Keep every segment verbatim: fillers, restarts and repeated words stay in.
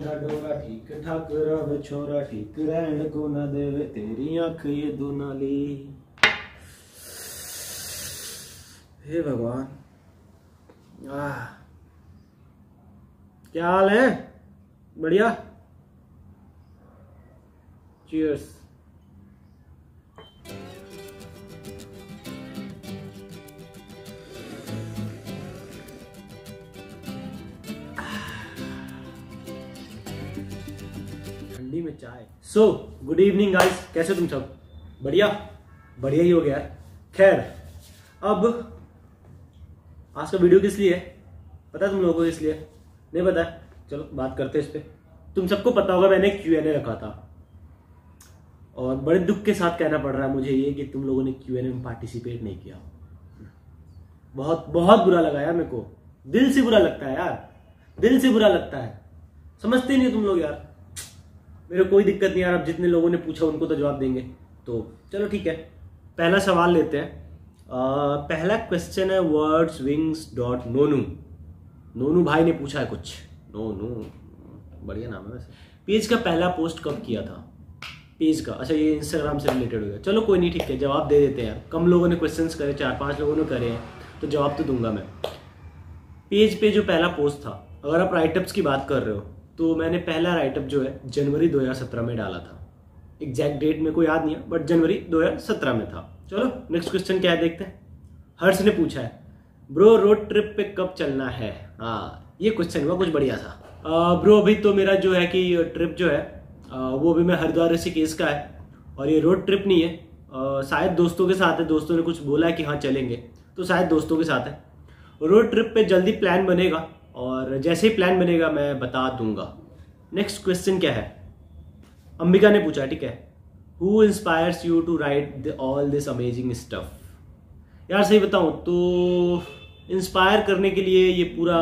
डोरा ठीक ठाक रवे छोरा ठीक रहन को ना देवे तेरी आंख ये दो नाली। हे भगवान, आह क्या हाल है? बढ़िया। चीयर्स। ठंडी में चाय। सो गुड इवनिंग गाइस, कैसे तुम सब? बढ़िया बढ़िया ही हो गया। खैर, अब आज का वीडियो किस लिए है पता है तुम लोगों को? किस लिए नहीं पता? चलो बात करते हैं इस पे। तुम सबको पता होगा मैंने क्यू एन ए रखा था और बड़े दुख के साथ कहना पड़ रहा है मुझे ये कि तुम लोगों ने क्यू एन ए में पार्टिसिपेट नहीं किया। बहुत बहुत बुरा लगा यार, मेरे को दिल से बुरा लगता है यार, दिल से बुरा लगता है। समझते नहीं तुम लोग यार। मेरे कोई दिक्कत नहीं यार, अब जितने लोगों ने पूछा उनको तो जवाब देंगे। तो चलो ठीक है, पहला सवाल लेते हैं। आ, पहला क्वेश्चन है words wings dot Nonu. Nonu भाई ने पूछा है कुछ। नोनू बढ़िया नाम है वैसे। पेज का पहला पोस्ट कब किया था? पेज का, अच्छा ये इंस्टाग्राम से रिलेटेड हो गया। चलो कोई नहीं, ठीक है जवाब दे देते हैं यार। कम लोगों ने क्वेश्चंस करे, चार पांच लोगों ने करे हैं तो जवाब तो दूंगा मैं। पेज पे जो पहला पोस्ट था, अगर आप राइटअप्स की बात कर रहे हो तो मैंने पहला राइटअप जो है जनवरी दो हज़ार सत्रह में डाला था। एग्जैक्ट डेट मेरे को याद नहीं है बट जनवरी दो हज़ार सत्रह में था। चलो नेक्स्ट क्वेश्चन क्या है देखते हैं। हर्ष ने पूछा है ब्रो रोड ट्रिप पे कब चलना है? हाँ ये क्वेश्चन हुआ कुछ बढ़िया सा। ब्रो अभी तो मेरा जो है कि ट्रिप जो है आ, वो भी मैं हरिद्वार ऋषिकेश का है और ये रोड ट्रिप नहीं है। आ, शायद दोस्तों के साथ है, दोस्तों ने कुछ बोला है कि हाँ चलेंगे तो शायद दोस्तों के साथ है। रोड ट्रिप पे जल्दी प्लान बनेगा और जैसे ही प्लान बनेगा मैं बता दूंगा। नेक्स्ट क्वेश्चन क्या है? अंबिका ने पूछा, ठीक है, who inspires you to write all this amazing stuff? यार सही बताऊं तो इंस्पायर करने के लिए ये पूरा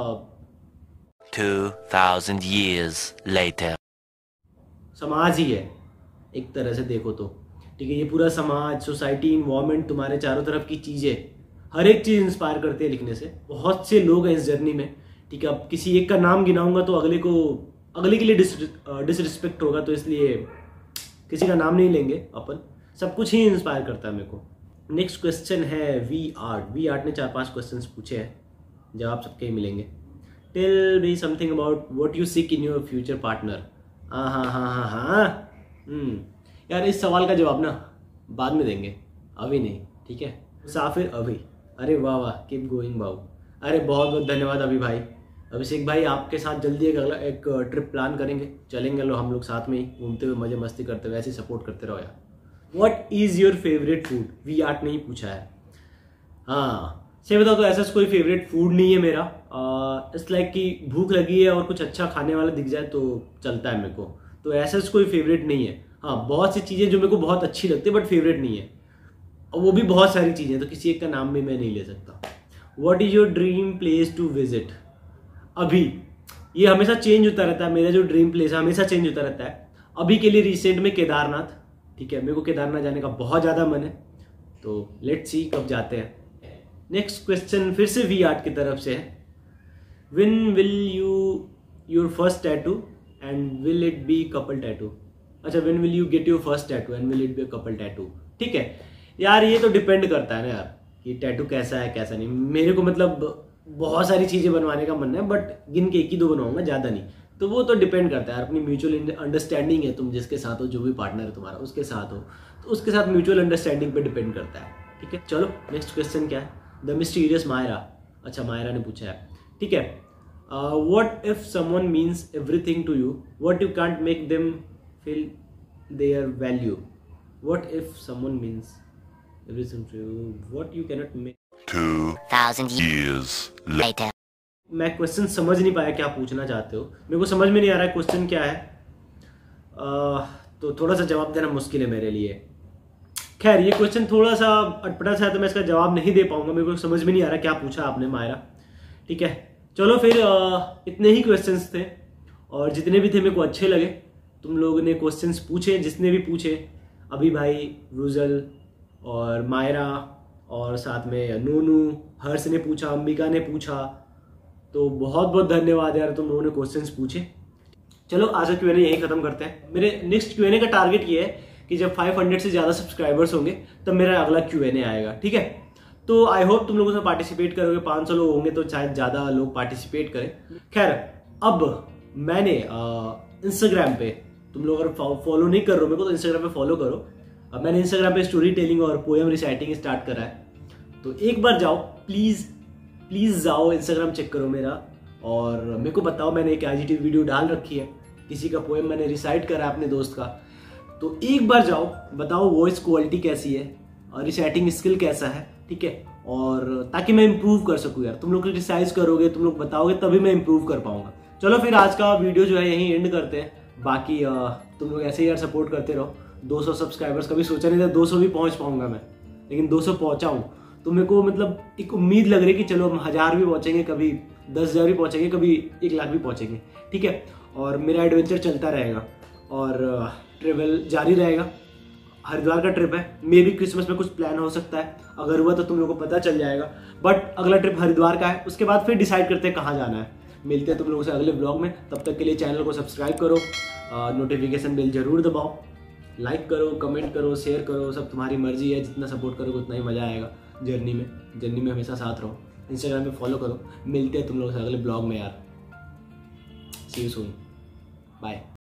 two thousand years later समाज ही है एक तरह से देखो तो, ठीक है। ये पूरा समाज, सोसाइटी, इन्वायरमेंट, तुम्हारे चारों तरफ की चीजें, हर एक चीज इंस्पायर करती है लिखने से। बहुत से लोग हैं इस जर्नी में, ठीक है। अब किसी एक का नाम गिनाऊंगा तो अगले को अगले के लिए डिसरिस्पेक्ट होगा, तो इसलिए किसी का नाम नहीं लेंगे अपन। सब कुछ ही इंस्पायर करता है मेरे को। नेक्स्ट क्वेश्चन है वी आर्ट। वी आर्ट ने चार पांच क्वेश्चंस पूछे हैं, जवाब सबके ही मिलेंगे। Tell me something about what you seek in your future partner. हाँ हाँ हाँ हाँ हाँ हम्म यार इस सवाल का जवाब ना बाद में देंगे, अभी नहीं, ठीक है। मुसाफिर अभी, अरे वाह वाह, कीप गोइंग बाबू। अरे बहुत बहुत धन्यवाद अभी भाई। अभिषेक भाई आपके साथ जल्दी एक अगला एक ट्रिप प्लान करेंगे, चलेंगे लो हम लोग साथ में ही घूमते हुए, मजे मस्ती करते हुए। ऐसे सपोर्ट करते रहो यार। What is your favourite food? V art ने ही पूछा है। हाँ सही बताओ तो ऐसा कोई फेवरेट फूड नहीं है मेरा। इट्स लाइक कि भूख लगी है और कुछ अच्छा खाने वाला दिख जाए तो चलता है मेरे को, तो ऐसा कोई फेवरेट नहीं है। हाँ बहुत सी चीज़ें जो मेरे को बहुत अच्छी लगती है बट फेवरेट नहीं है, और वो भी बहुत सारी चीज़ें, तो किसी एक का नाम भी मैं नहीं ले सकता। What is your dream place to visit? अभी ये हमेशा चेंज होता रहता है, मेरा जो ड्रीम प्लेस है हमेशा चेंज होता रहता है। अभी के लिए रिसेंट में केदारनाथ, ठीक है, मेरे को केदारनाथ जाने का बहुत ज़्यादा मन है, तो लेट्स सी कब जाते हैं। नेक्स्ट क्वेश्चन फिर से वी आर्ट की तरफ से है। When will you your first tattoo and will it be couple tattoo? अच्छा, when will you get your first tattoo and will it be couple tattoo? ठीक है यार, ये तो डिपेंड करता है ना यार कि टैटू कैसा है कैसा नहीं। मेरे को मतलब बहुत सारी चीज़ें बनवाने का मन है बट गिन के एक ही दो बनवाऊंगा, ज़्यादा नहीं। तो वो तो डिपेंड करता है, अपनी म्यूचुअल अंडरस्टैंडिंग है, तुम जिसके साथ हो, जो भी पार्टनर है तुम्हारा उसके साथ हो, तो उसके साथ म्यूचुअल अंडरस्टैंडिंग पे डिपेंड करता है, ठीक है। चलो नेक्स्ट क्वेश्चन क्या है? The mysterious Myra. अच्छा मायरा ने पूछा है, ठीक है। What if someone means everything to you, what you can't make them feel their value? What if someone means everything to you, what you cannot make two thousand years later मैं question समझ नहीं पाया क्या पूछना चाहते हो, मेरे को समझ में नहीं आ रहा है क्वेश्चन क्या है। आ, तो थोड़ा सा जवाब देना मुश्किल है मेरे लिए। खैर ये क्वेश्चन थोड़ा सा अटपटा सा है तो मैं इसका जवाब नहीं दे पाऊंगा, मेरे को समझ में नहीं आ रहा क्या पूछा आपने मायरा, ठीक है। चलो फिर आ, इतने ही क्वेश्चंस थे और जितने भी थे मेरे को अच्छे लगे। तुम लोगों ने क्वेश्चंस पूछे, जिसने भी पूछे, अभी भाई, रुजल और मायरा और साथ में नूनू, हर्ष ने पूछा, अंबिका ने पूछा, तो बहुत बहुत धन्यवाद यार तुम लोगों ने क्वेश्चंस पूछे। चलो आज का क्यू एन ए यही खत्म करते हैं। मेरे नेक्स्ट क्यू एन ए का टारगेट ये है कि जब पाँच सौ से ज्यादा सब्सक्राइबर्स होंगे तब मेरा अगला क्यू एन ए आएगा, ठीक है। तो आई होप तुम लोग उसमें पार्टिसिपेट करोगे। पाँच सौ लोग होंगे तो शायद ज्यादा लोग पार्टिसिपेट करें। खैर, अब मैंने इंस्टाग्राम पे, तुम लोग अगर फॉलो नहीं कर रहे हो मेरे को तो इंस्टाग्राम पे फॉलो करो। अब मैंने इंस्टाग्राम पे स्टोरी टेलिंग और पोएम रिसाइटिंग स्टार्ट करा है, तो एक बार जाओ प्लीज प्लीज जाओ इंस्टाग्राम चेक करो मेरा और मेरे को बताओ। मैंने एक आईजीटीवी वीडियो डाल रखी है, किसी का पोएम मैंने रिसाइट करा है अपने दोस्त का, तो एक बार जाओ बताओ वॉइस क्वालिटी कैसी है और रिसाइटिंग स्किल कैसा है, ठीक है। और ताकि मैं इंप्रूव कर सकूँ यार, तुम लोग क्रिटिसाइज करोगे, तुम लोग बताओगे तभी मैं इंप्रूव कर पाऊंगा। चलो फिर आज का वीडियो जो है यहीं एंड करते हैं। बाकी तुम लोग ऐसे ही यार सपोर्ट करते रहो। दो सौ सब्सक्राइबर्स कभी सोचा नहीं था दो सौ भी पहुंच पाऊंगा मैं, लेकिन दो सौ पहुंचा हूं। तो मेरे को मतलब एक उम्मीद लग रही है कि चलो हम हज़ार भी पहुंचेंगे, कभी दस हज़ार भी पहुंचेंगे, कभी एक लाख भी पहुंचेंगे, ठीक है। और मेरा एडवेंचर चलता रहेगा और ट्रेवल जारी रहेगा। हरिद्वार का ट्रिप है, मे भी क्रिसमस में कुछ प्लान हो सकता है, अगर हुआ तो तुम लोगों को पता चल जाएगा। बट अगला ट्रिप हरिद्वार का है, उसके बाद फिर डिसाइड करते हैं कहाँ जाना है। मिलते हैं तुम लोगों से अगले ब्लॉग में, तब तक के लिए चैनल को सब्सक्राइब करो, नोटिफिकेशन बेल जरूर दबाओ, लाइक करो, कमेंट करो, शेयर करो, सब तुम्हारी मर्जी है। जितना सपोर्ट करोगे उतना ही मज़ा आएगा जर्नी में। जर्नी में हमेशा साथ रहो। इंस्टाग्राम पे फॉलो करो। मिलते हैं तुम लोगों से अगले ब्लॉग में यार। See you soon, bye.